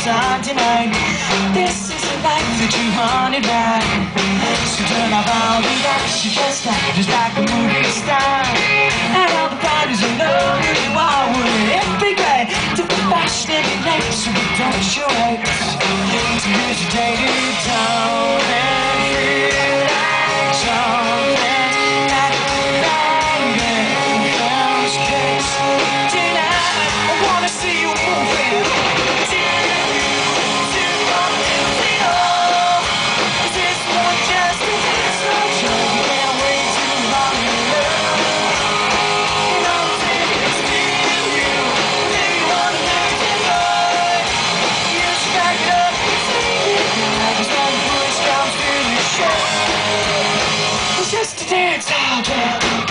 sun tonight. This is a life that you wanted right. So turn off all the lights, you just like a movie star. And all the parties are low, you are, wouldn't it be great to be fashionably late so we don't show it. So here's your day to town and feel like something like Bang's case. Tonight, I wanna see you moving. Just a dance, I'll